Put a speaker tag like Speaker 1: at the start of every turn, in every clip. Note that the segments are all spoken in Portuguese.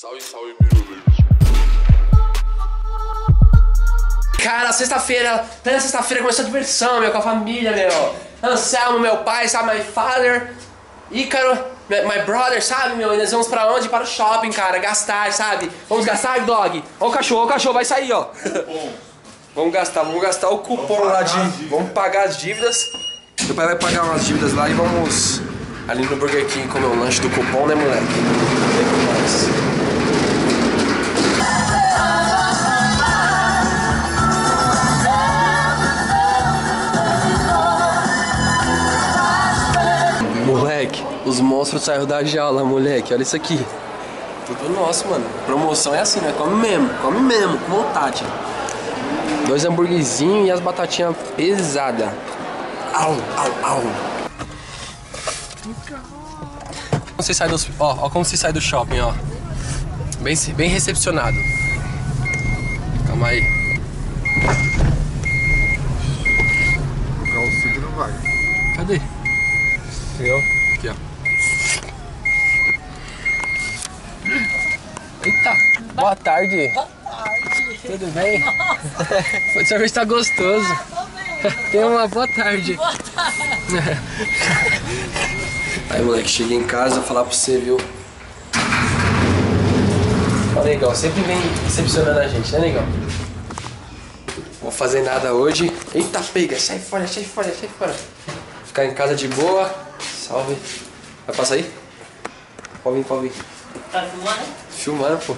Speaker 1: Salve, salve, meu. Cara, sexta-feira, plena sexta-feira começou a diversão, meu, com a família, meu. Anselmo, meu pai, sabe, my father. Ícaro, my brother, sabe, meu? E nós vamos pra onde? Para o shopping, cara, gastar, sabe? Vamos gastar, dog? Ó o cachorro, vai sair, ó. Vamos gastar o cupom lá de... Vamos pagar as dívidas. Meu pai vai pagar umas dívidas lá e vamos ali no Burger King comer o lanche do cupom, né, moleque? Vem com nós. Moleque, os monstros saíram da jaula, moleque. Olha isso aqui. Tudo nosso, mano. Promoção é assim, né? Come mesmo, com vontade. 2 hambúrguerzinhos e as batatinhas pesadas. Au. Você sai dos, ó como você sai do shopping, ó. Bem recepcionado. Calma aí.
Speaker 2: O calcinho não vai.
Speaker 1: Cadê? Aqui, ó. Eita, boa tarde.
Speaker 3: Boa tarde.
Speaker 1: Tudo bem? O sorvete tá gostoso. Tenha uma boa tarde.
Speaker 3: Boa tarde.
Speaker 1: Aí, moleque, cheguei em casa, vou falar pra você, viu? Ó, negão, sempre vem decepcionando a gente, né, negão? Vou fazer nada hoje. Eita, pega, sai fora. Ficar em casa de boa. Salve. Vai passar aí? Pode vir.
Speaker 3: Tá filmando?
Speaker 1: Filmando, pô.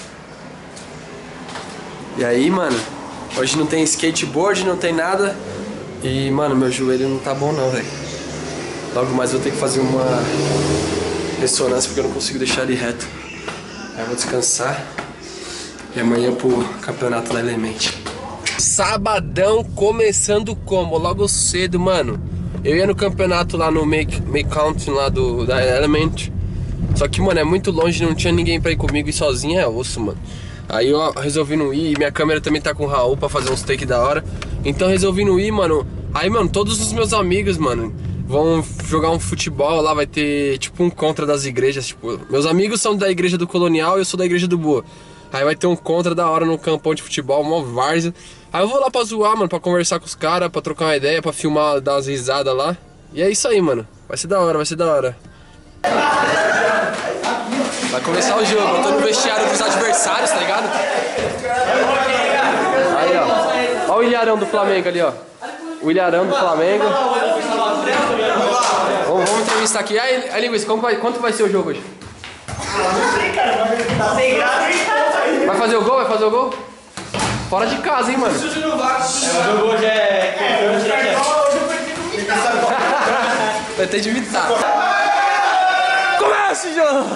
Speaker 1: E aí, mano, hoje não tem skateboard, não tem nada. E, mano, meu joelho não tá bom não, velho. Logo mais eu vou ter que fazer uma ressonância porque eu não consigo deixar ele reto. Aí eu vou descansar. E amanhã pro campeonato da Element. Sabadão começando como? Logo cedo, mano. Eu ia no campeonato lá no Make Count lá da Element. Só que, mano, é muito longe, não tinha ninguém pra ir comigo e sozinho é osso, mano. Aí eu resolvi não ir, minha câmera também tá com o Raul pra fazer uns take da hora. Então resolvi não ir, mano. Aí, mano, todos os meus amigos, mano, vão jogar um futebol lá, vai ter tipo um contra das igrejas, tipo... Meus amigos são da igreja do Colonial e eu sou da igreja do Boa. Aí vai ter um contra da hora no campão de futebol, uma várzea. Aí eu vou lá pra zoar, mano, pra conversar com os caras, pra trocar uma ideia, pra filmar, dar umas risadas lá. E é isso aí, mano. Vai ser da hora. Vai começar o jogo, eu tô no vestiário dos adversários, tá ligado? Aí, ó. Ó o Ilharão do Flamengo ali, ó. O Ilharão do Flamengo. Vamos entrevistar aqui. Aí, Linguiça, quanto vai ser o jogo hoje?
Speaker 4: Não sei, cara. Tá sem graça.
Speaker 1: Vai fazer o gol? Fora de casa, hein, mano?
Speaker 4: O jogo hoje é...
Speaker 1: Vai ter de imitar. Começa o jogo!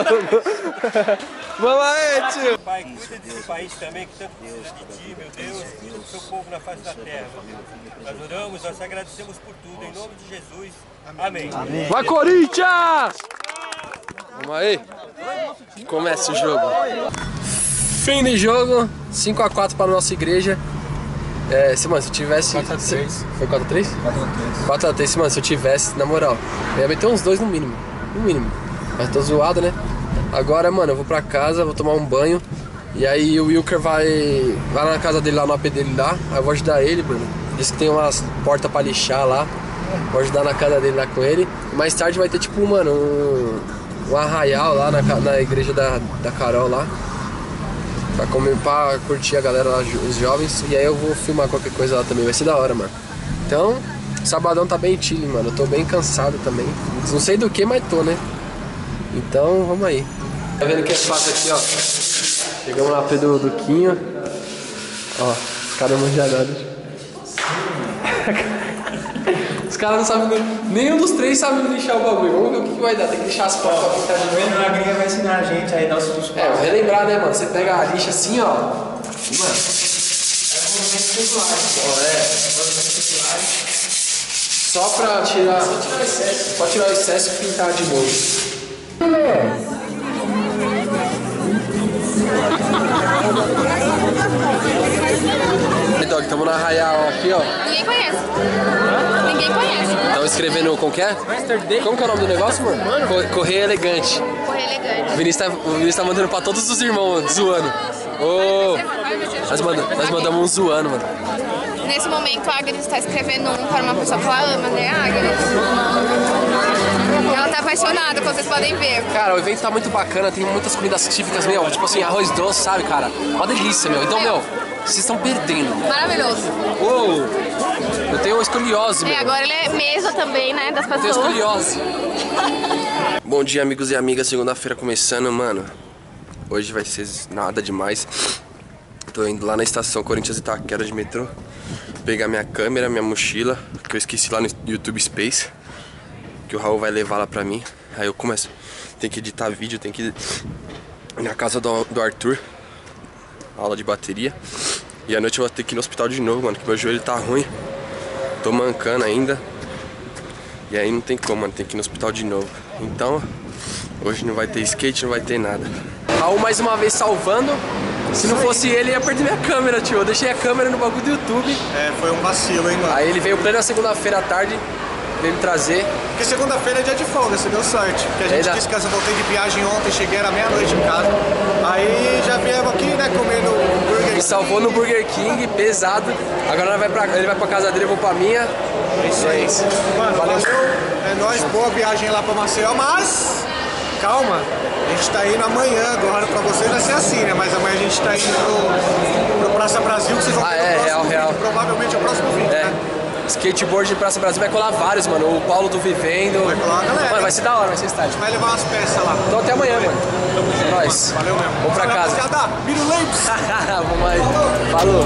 Speaker 1: Vamos aí, tio!
Speaker 5: Pai, cuida desse país também, que tanto precisa de ti, meu Deus, cuida do seu povo na face da terra. Nós oramos, nós agradecemos por tudo, em nome de Jesus. Amém.
Speaker 1: Vai, Corinthians! Vamos aí. Começa o jogo. Fim de jogo, 5-4 para a nossa igreja. Mano, se eu tivesse...
Speaker 2: 4-3.
Speaker 1: Foi 4-3? 4-3, mano, se eu tivesse, na moral, eu ia meter uns 2 no mínimo. Mas tô zoado, né? Agora, mano, eu vou pra casa, vou tomar um banho. E aí o Wilker vai lá na casa dele, lá no AP dele lá. Aí eu vou ajudar ele, mano. Disse que tem umas portas pra lixar lá. Vou ajudar na casa dele lá com ele. E mais tarde vai ter tipo, mano, um arraial lá na igreja da Carol lá. Pra curtir a galera lá, os jovens. E aí eu vou filmar qualquer coisa lá também, vai ser da hora, mano. Então, sabadão tá bem chilling, mano. Eu tô bem cansado também. Não sei do que, mas tô, né? Então, vamos aí. Tá vendo que é fácil aqui, ó. Chegamos lá pro do Quinho. Ó, os caras manjarados. Os caras não sabem... Nenhum dos 3 sabe lixar o bagulho. Vamos ver o que vai dar. Tem que lixar as portas pra pintar de novo.
Speaker 4: A gringa vai ensinar a gente aí, dar os seus passos.
Speaker 1: Vou relembrar, né, mano? Você pega a lixa assim, ó. E, mano... Só pra tirar o excesso. Só tirar o excesso e pintar de novo. Dog, estamos na Arraial aqui, ó.
Speaker 6: Ninguém conhece. Ninguém conhece.
Speaker 1: Estão escrevendo como que é? Como que é o nome do negócio, mano? Correio Elegante.
Speaker 6: Correio elegante.
Speaker 1: O Vinícius tá mandando pra todos os irmãos, zoando. Ô, nós mandamos um zoando, mano.
Speaker 6: Nesse momento, a Agnes está escrevendo um para uma pessoa que ela ama, né, Agnes? Ela tá apaixonada, como vocês podem ver.
Speaker 1: Cara, o evento tá muito bacana, tem muitas comidas típicas, meu, tipo assim, arroz doce, sabe, cara? Uma delícia, meu. Então, meu, vocês estão perdendo.
Speaker 6: Maravilhoso.
Speaker 1: Uou! Eu tenho escoliose, meu.
Speaker 6: Agora ele é mesa também, né, das
Speaker 1: Eu tenho
Speaker 6: pessoas.
Speaker 1: escoliose. Bom dia, amigos e amigas. Segunda-feira começando, mano. Hoje vai ser nada demais. Tô indo lá na estação Corinthians Itaquera de metrô pegar minha câmera, minha mochila, que eu esqueci lá no YouTube Space, que o Raul vai levar lá pra mim. Aí eu começo, tem que editar vídeo, tem que ir na casa do Arthur, aula de bateria. E à noite eu vou ter que ir no hospital de novo, mano, que meu joelho tá ruim. Tô mancando ainda. E aí não tem como, mano, tem que ir no hospital de novo. Então, hoje não vai ter skate, não vai ter nada. Raul mais uma vez salvando. Se não fosse ele, ia perder minha câmera, tio. Eu deixei a câmera no bagulho do YouTube.
Speaker 2: É, foi um vacilo, hein, mano.
Speaker 1: Aí ele veio plena segunda-feira à tarde, veio me trazer.
Speaker 2: Porque segunda-feira é dia de folga, você deu sorte. Porque a gente disse que eu voltei de viagem ontem, cheguei era meia-noite em casa. Aí já viemos aqui, né, comendo Burger King.
Speaker 1: Me salvou no Burger King, pesado. Agora ele vai pra casa dele, eu vou pra minha.
Speaker 2: É isso aí. Mano, valeu. É nóis, boa viagem lá pra Maceió, mas... Calma, a gente tá indo amanhã, agora pra vocês vai ser assim, né? Mas amanhã a gente tá indo pro Praça Brasil, que vocês vão ver no próximo vídeo, provavelmente é o próximo vídeo, né?
Speaker 1: Skateboard de Praça Brasil vai colar vários, mano. O Paulo do Vivendo.
Speaker 2: Vai colar a galera.
Speaker 1: Mano, vai ser da hora, vai ser estádio.
Speaker 2: Vai levar umas peças lá.
Speaker 1: Então até amanhã, mano. É nóis.
Speaker 2: Valeu mesmo.
Speaker 1: Vamos pra casa.
Speaker 2: Biruleiros.
Speaker 1: Vamos aí. Falou.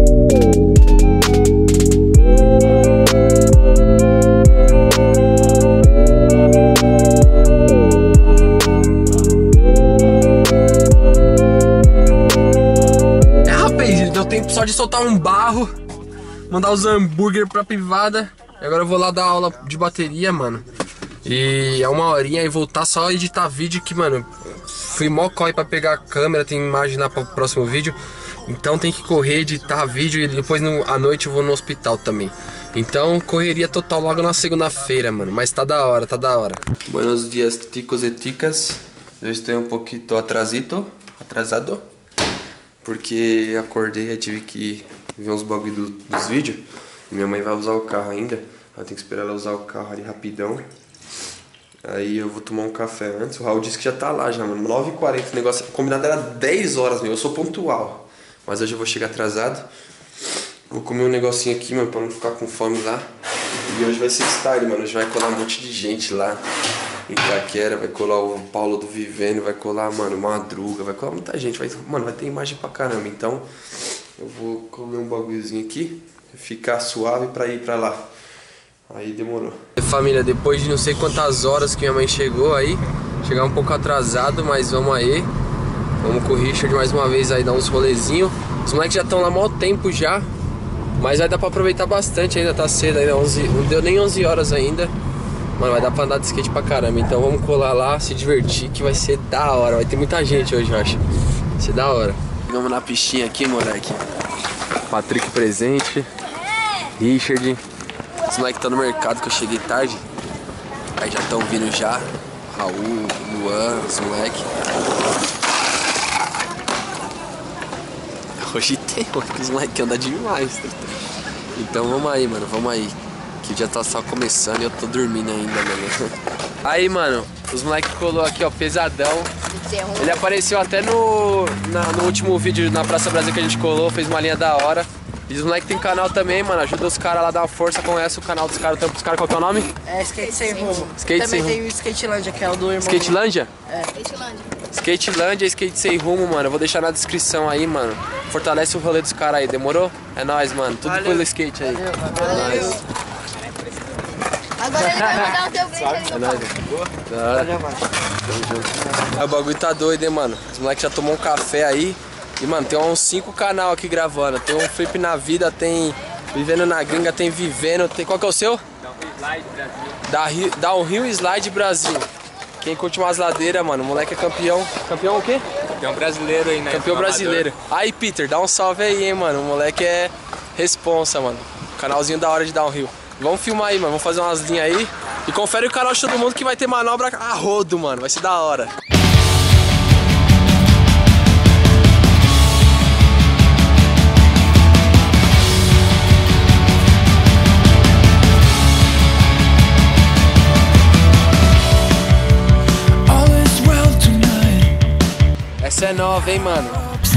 Speaker 1: Deu tempo só de soltar um barro, mandar os hambúrguer pra privada. E agora eu vou lá dar aula de bateria, mano. E é uma horinha e voltar só editar vídeo que, mano, fui mó corre pra pegar a câmera, tem imagem lá pro próximo vídeo. Então tem que correr, editar vídeo e depois à noite eu vou no hospital também. Então correria total logo na segunda-feira, mano. Mas tá da hora, tá da hora. Buenos dias, ticos e ticas. Eu estou um pouquinho atrasado. Porque acordei e tive que ver uns bagulho dos vídeos. Minha mãe vai usar o carro ainda. Eu tenho que esperar ela usar o carro ali rapidão. Aí eu vou tomar um café antes. O Raul disse que já tá lá já, mano. 9h40, o negócio combinado era 10 horas, meu. Eu sou pontual. Mas hoje eu vou chegar atrasado. Vou comer um negocinho aqui, mano, pra não ficar com fome lá. E hoje vai ser style, mano. Hoje vai colar um monte de gente lá em Itaquera, vai colar o Paulo do Vivendo, vai colar, mano, Madruga, vai colar muita gente, mano, vai ter imagem pra caramba. Então, eu vou comer um bagulhozinho aqui, ficar suave pra ir pra lá. Aí demorou. Família, depois de não sei quantas horas que minha mãe chegou aí, chegar um pouco atrasado, mas vamos aí. Vamos com o Richard mais uma vez aí, dar uns rolezinhos. Os moleques já estão lá há maior tempo já, mas vai dar pra aproveitar bastante ainda, tá cedo ainda, não deu nem 11 horas ainda. Mano, vai dar pra andar de skate pra caramba. Então vamos colar lá, se divertir, que vai ser da hora. Vai ter muita gente hoje, eu acho. Vai ser da hora. Chegamos na pistinha aqui, moleque. Patrick presente. Richard. Os moleques estão no mercado, que eu cheguei tarde. Aí já estão vindo já. Raul, Luan, os moleques. Hoje tem, os moleques andam demais. Então vamos aí, mano, vamos aí. Que já tá só começando e eu tô dormindo ainda, mano. Aí, mano, os moleques colou aqui, ó, pesadão. Ele apareceu até no último vídeo na Praça Brasil que a gente colou, fez uma linha da hora. E os moleques tem canal também, mano, ajuda os caras lá, dá uma força, conhece o canal dos caras, tampa os caras, qual que é o nome?
Speaker 3: É Skate Sem Rumo.
Speaker 1: Skate
Speaker 3: Também
Speaker 1: Sem
Speaker 3: tem o Skatelândia, que é o do irmão.
Speaker 1: Skatelândia?
Speaker 6: É. Skatelândia.
Speaker 1: Skatelândia, Skate Sem Rumo, mano. Eu vou deixar na descrição aí, mano. Fortalece o rolê dos caras aí, demorou? É nóis, mano. Tudo pelo skate aí.
Speaker 6: Valeu.
Speaker 1: É nóis.
Speaker 6: Agora ele vai mandar o teu brinde ali no palco.
Speaker 1: Da hora. O bagulho tá doido, hein, mano. Os moleques já tomou um café aí. E, mano, tem uns 5 canal aqui gravando. Tem um Flip na Vida, tem Vivendo na Gringa, tem Vivendo. Tem... Qual que é o seu? Downhill Slide Brasil. Quem curte umas ladeiras, mano, o moleque é campeão. Campeão o quê?
Speaker 7: Campeão brasileiro aí, né?
Speaker 1: Campeão brasileiro. Aí, Peter, dá um salve aí, hein, mano. O moleque é responsa, mano. Canalzinho da hora de downhill. Vamos filmar aí, mano. Vamos fazer umas linhas aí. E confere o canal de todo mundo que vai ter manobra a rodo, mano. Vai ser da hora. Essa é nova, hein, mano?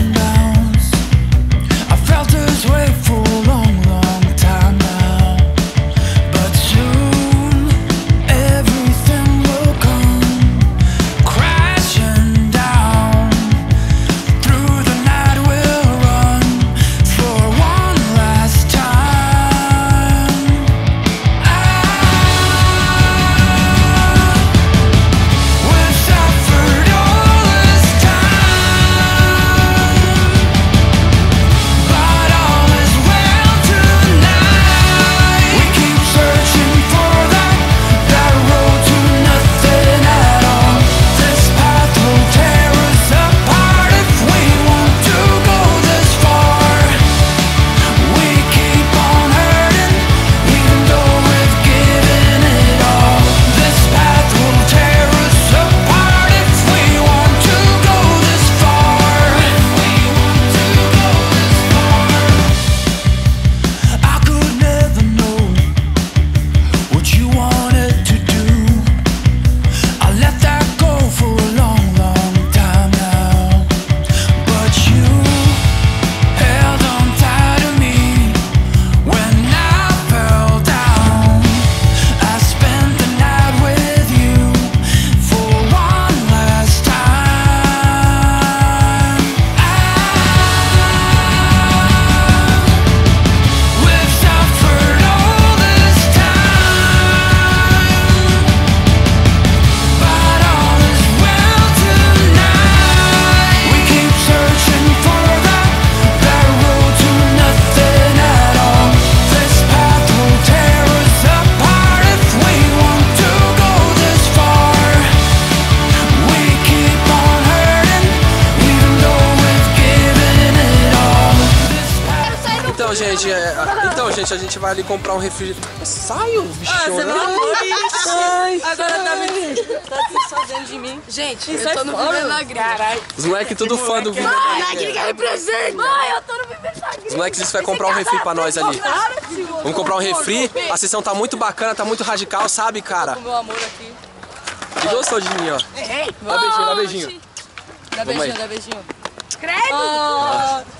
Speaker 1: Então, gente, a gente vai ali comprar um refrigerante. Saio, bichona.
Speaker 3: Agora tá se fazendo de mim. Gente, eu tô no Viver na Gringa.
Speaker 1: Os moleques tudo fã do Viver
Speaker 3: na Gringa representa. Mãe, eu tô no Viver na Gringa.
Speaker 1: Os moleques dizem que vai comprar um refri pra nós ali. Vamos comprar um refri. A sessão tá muito bacana, tá muito radical, sabe, cara?
Speaker 3: Com meu amor aqui.
Speaker 1: Que gostou de mim, ó. Dá beijinho, dá beijinho.
Speaker 3: Dá beijinho, dá beijinho. Credo!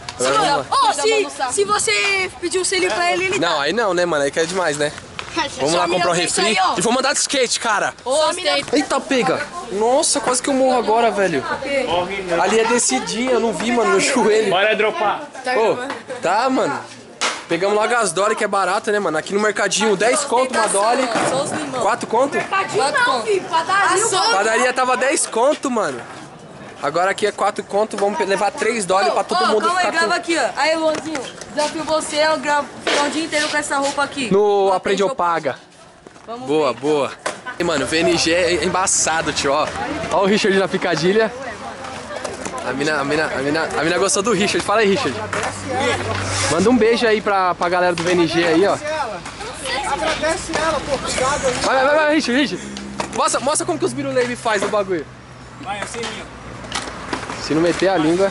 Speaker 3: Se você pedir um selinho pra ele, ele
Speaker 1: não, aí não, né, mano? Aí que é demais, né? Vamos lá comprar um refri e vamos andar de skate, cara. Eita, pega. Nossa, quase que eu morro agora, velho. Ali é descidinha, eu não vi, mano, no joelho.
Speaker 4: Bora dropar.
Speaker 1: Tá, mano. Pegamos logo as Dolly, que é barata, né, mano? Aqui no mercadinho, 10 conto uma Dolly. 4 conto? Padaria tava 10 conto, mano. Agora aqui é 4 conto, vamos levar 3 Dolly pra todo mundo
Speaker 3: calma
Speaker 1: ficar
Speaker 3: aí, grava aqui, ó. Aí, Luanzinho, desafio você, eu gravo o dia inteiro com essa roupa aqui.
Speaker 1: No Aprende ou Paga. Boa, boa. E, mano, VNG é embaçado, tio, ó. Ó o Richard na picadilha. A mina gostou do Richard. Fala aí, Richard. Manda um beijo aí pra galera do VNG aí, ó.
Speaker 2: Agradece ela, pô, obrigado aí.
Speaker 1: Vai, Richard. Mostra como que os Birulei faz o bagulho.
Speaker 4: Vai, eu sei minha.
Speaker 1: Se não meter a língua...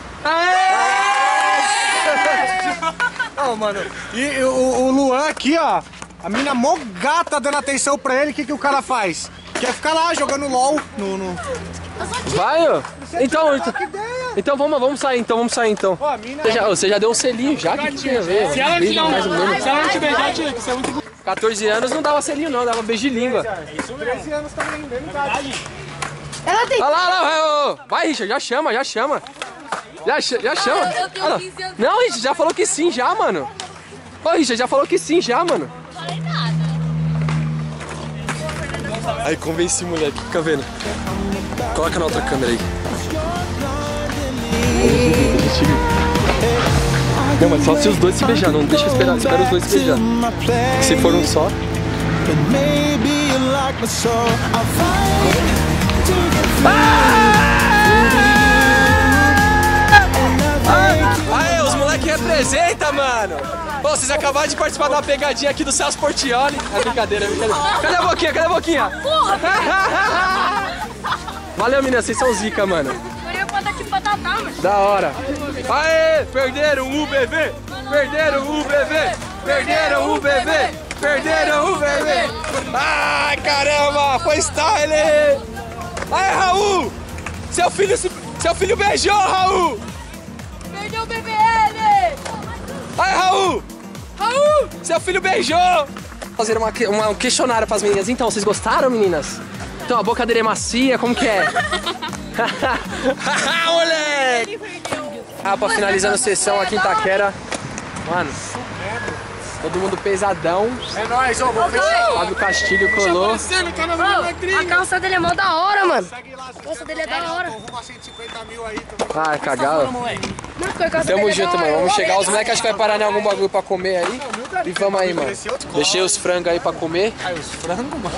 Speaker 2: Não, mano. E o Luan aqui, ó. A mina mó gata dando atenção pra ele. O que o cara faz? Quer ficar lá jogando LOL no...
Speaker 1: Vai, ó. Então vamos sair então. Você já deu um selinho já? Que tinha a ver?
Speaker 4: Se ela não te beijar, tia, que você é muito...
Speaker 1: 14 anos não dava selinho não, dava beijo de língua.
Speaker 2: 13 anos também, mesmo idade.
Speaker 3: Ela tem...
Speaker 1: Olha lá, vai, Richard, já chama. Já chama.
Speaker 3: Eu tenho 15 anos.
Speaker 1: Não, Richard, já falou que sim, já, mano. Ô, Richard, já falou que sim, já, mano.
Speaker 6: Falei nada.
Speaker 1: Aí, convenci, moleque, fica vendo. Coloca na outra câmera aí. Não, mas só se os dois se beijar, não deixa espera os dois se beijar. Se for um só... Aê, os moleque representa, mano! Pô, vocês acabaram de participar de uma pegadinha aqui do Celso Portioli. É brincadeira. Cadê a boquinha?
Speaker 6: Porra!
Speaker 1: Valeu, menina, vocês são zica, mano.
Speaker 6: Eu ia botar aqui pra tatá, mano.
Speaker 1: Da hora. Aê, perderam o BV! Perderam o BV! Ai, caramba, foi style! Aê, Raul! Seu filho se... Seu filho beijou, Raul!
Speaker 3: Beijou o BBL!
Speaker 1: Ai, Raul!
Speaker 3: Raul!
Speaker 1: Seu filho beijou! Fazer um questionário pras meninas. Então, vocês gostaram, meninas? Então, a boca dele é macia, como que é? Moleque! Rapa finalizando a sessão aqui em Itaquera. Mano, todo mundo pesadão.
Speaker 2: É nóis, ô, vou fechar.
Speaker 1: Fábio Castilho colou.
Speaker 3: A calça dele é mó da hora, mano. A calça dele é da hora.
Speaker 2: Arruma 150 mil aí.
Speaker 1: Ah, cagado.
Speaker 3: Tamo
Speaker 1: Tamo junto, mano. Vamos chegar. Os moleques acho que vai parar em algum bagulho pra comer aí. E vamos aí, mano. Deixei os frangos aí pra comer.
Speaker 2: Ai, os frangos, mano.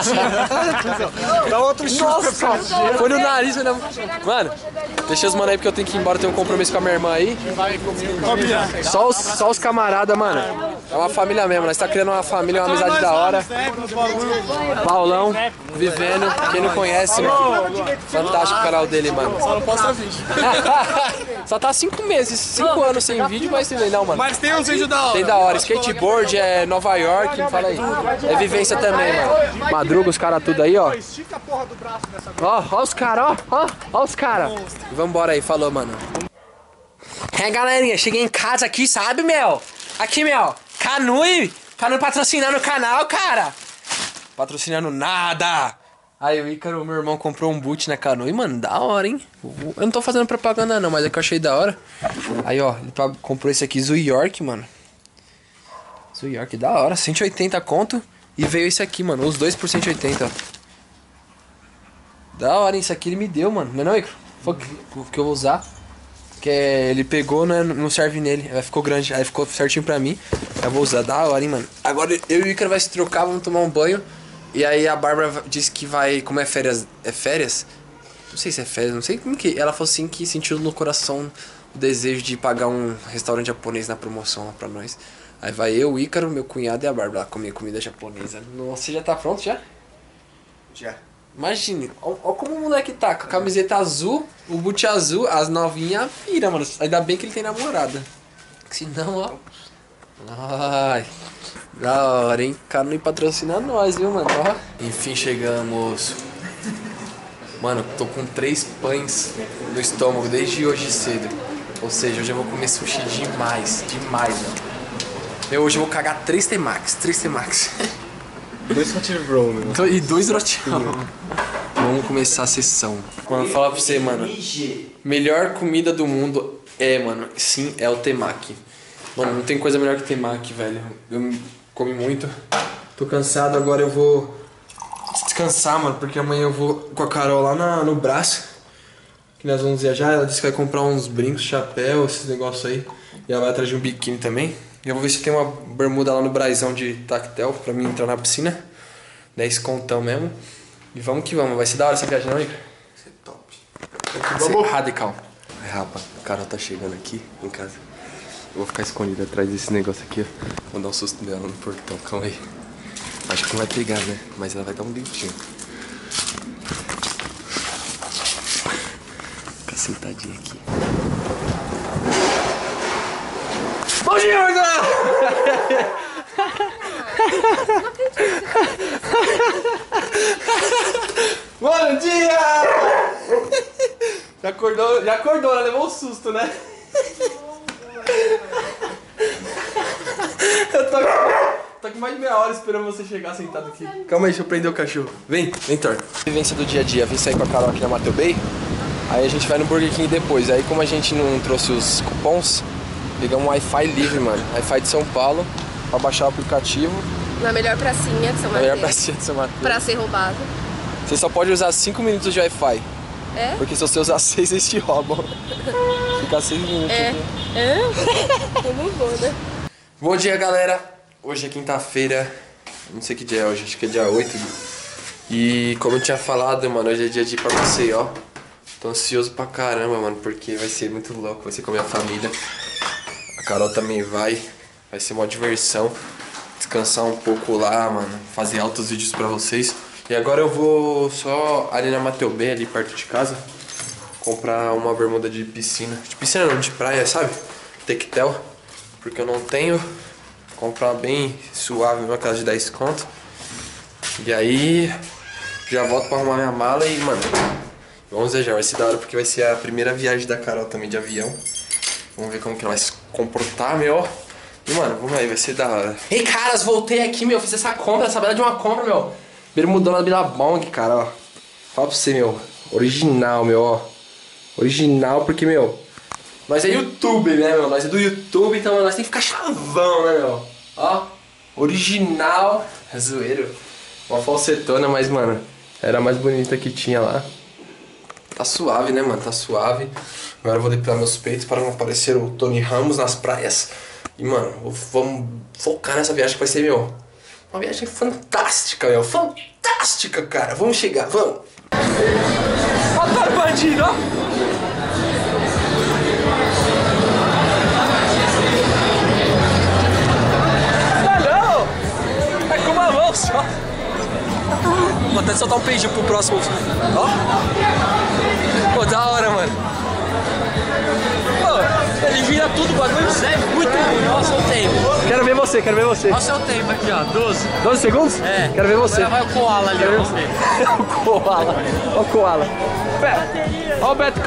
Speaker 2: Dá outro chute.
Speaker 1: Nossa, foi no nariz, né? Mano, deixei os mano aí porque eu tenho que ir embora. Eu tenho um compromisso com a minha irmã aí. Só os camaradas, mano. É uma família mesmo. Nós tá criando uma família, uma amizade da hora. Paulão, vivendo. Quem não conhece, mano. Fantástico o canal dele, mano.
Speaker 4: Só não posta vídeo.
Speaker 1: Só tá 5 meses, 5 anos sem vídeo, mas tem não, mano.
Speaker 4: Mas tem uns vídeos da hora.
Speaker 1: Tem da hora. Skateboard é Nova York, fala aí. É vivência também, mano. Madruga os caras tudo aí, ó.
Speaker 2: Estica a porra do braço dessa.
Speaker 1: Ó os caras, ó os caras. Vambora aí, falou, mano. É, galerinha, cheguei em casa aqui, sabe, Mel? Aqui, Mel. Canui patrocinando o canal, cara. Patrocinando nada. Aí o Ícaro, meu irmão, comprou um boot na Canui, mano, da hora, hein? Eu não tô fazendo propaganda não, mas é que eu achei da hora. Aí, ó, ele comprou esse aqui, Zoo York, mano. Zoo York, da hora, 180 conto. E veio esse aqui, mano, os dois por 180, ó. Da hora, hein? Isso aqui ele me deu, mano. Não é não, Ícaro? Foi que eu vou usar. Que ele pegou, né, não serve nele. Aí ficou grande, aí ficou certinho pra mim. Eu vou usar, da hora, hein, mano. Agora eu e o Ícaro vai se trocar, vamos tomar um banho. E aí a Bárbara disse que vai, como é férias, não sei se é férias, não sei como que, ela falou assim que sentiu no coração o desejo de pagar um restaurante japonês na promoção lá pra nós. Aí vai eu, o Ícaro, meu cunhado e a Bárbara lá comer comida japonesa. Nossa, você já tá pronto já?
Speaker 2: Já.
Speaker 1: Imagine, ó como o moleque tá, com a camiseta azul, o boot azul, as novinhas vira, mano. Ainda bem que ele tem namorada. Senão, ó. Ai, da hora, hein? O cara não patrocina nós, viu, mano? Ó. Enfim, chegamos. Mano, tô com 3 pães no estômago desde hoje cedo. Ou seja, hoje eu vou comer sushi demais, mano. Hoje eu vou cagar 3 T-Max.
Speaker 2: 2 hot roll, né?
Speaker 1: E 2 rotião. Vamos começar a sessão. Mano, vou falar pra você, mano. Melhor comida do mundo mano, sim, é o temaki. Mano, não tem coisa melhor que temaki, velho. Eu comi muito. Tô cansado, agora eu vou descansar, mano, porque amanhã eu vou com a Carol lá no braço. Que nós vamos viajar. Ela disse que vai comprar uns brincos, chapéu, esses negócios aí. E ela vai atrás de um biquíni também. E eu vou ver se tem uma bermuda lá no Braizão de tactel pra mim entrar na piscina. 10 contão mesmo. E vamos que vamos. Vai ser da hora essa viagem, não, Igor?
Speaker 2: Vai ser top.
Speaker 1: Vai ser radical.
Speaker 7: Ai, rapa, a Carol tá chegando aqui em casa. Eu vou ficar escondido atrás desse negócio aqui, ó. Vou dar um susto nela no portão, calma aí. Acho que não vai pegar, né? Mas ela vai dar um dentinho. Ficar sentadinha aqui.
Speaker 1: Bom dia, Bom dia! Já acordou, ela levou um susto, né? Eu tô aqui mais de meia hora esperando você chegar sentado aqui. Calma aí, deixa eu prender o cachorro. Vem, Thor. Vivência do dia a dia. Vim sair com a Carol aqui na Mateu Bay. Aí a gente vai no Burger King depois. Aí como a gente não trouxe os cupons, pegamos um Wi-Fi livre, mano. Wi-Fi de São Paulo, pra baixar o aplicativo.
Speaker 6: Na melhor pracinha de São Mateus.
Speaker 1: Na melhor pracinha de São Mateus.
Speaker 6: Pra ser roubado.
Speaker 1: Você só pode usar 5 minutos de Wi-Fi.
Speaker 6: É?
Speaker 1: Porque se você usar 6, eles te roubam. Fica 6 minutos aqui.
Speaker 6: Como bom, né?
Speaker 1: Bom dia, galera. Hoje é quinta-feira. Não sei que dia é hoje, acho que é dia 8. E como eu tinha falado, mano, hoje é dia de ir pra Maceió. Tô ansioso pra caramba, mano, porque vai ser muito louco. Vai ser com a minha família. A Carol também vai. Vai ser uma diversão. Descansar um pouco lá, mano. Fazer altos vídeos pra vocês. E agora eu vou só ali na Mateu Bay, ali perto de casa, comprar uma bermuda de piscina. De piscina não, de praia, sabe? Tectel. Porque eu não tenho. Comprar bem suave, uma casa de 10 conto. E aí já volto pra arrumar minha mala e, mano, Vamos viajar, vai ser da hora porque vai ser a primeira viagem da Carol também de avião. Vamos ver como que ela vai se comportar, meu. E, mano, vamos aí, vai ser da hora. Ei, caras, voltei aqui, meu. Fiz essa compra, essa bela de uma compra, meu. Bermudão da Billabong, cara, ó. Fala pra você, meu. Original, meu, ó. Original porque, meu, nós é youtuber, né, meu? Nós é do YouTube, então nós tem que ficar chavão, né, meu? Ó, original. É zoeiro. Uma falsetona, mas, mano, era a mais bonita que tinha lá. Tá suave, né, mano? Tá suave. Agora eu vou depilar meus peitos para não aparecer o Tony Ramos nas praias. E, mano, vamos focar nessa viagem que vai ser, meu, uma viagem fantástica, meu. Fantástica, cara. Vamos chegar, vamos. Ó, o bandido, ó. Não, é com uma mão só. Vou até soltar um peixe pro próximo. Ó. Pô, da hora, mano. Pô, ele vira tudo, o bagulho serve muito ruim. Olha o seu tempo. Quero ver você, quero ver você.
Speaker 4: Olha o seu tempo aqui, ó. 12.
Speaker 1: 12 segundos?
Speaker 4: É.
Speaker 1: Quero ver você.
Speaker 4: Agora vai o koala ali, ó.
Speaker 1: O koala. Olha o koala. Olha o Beto.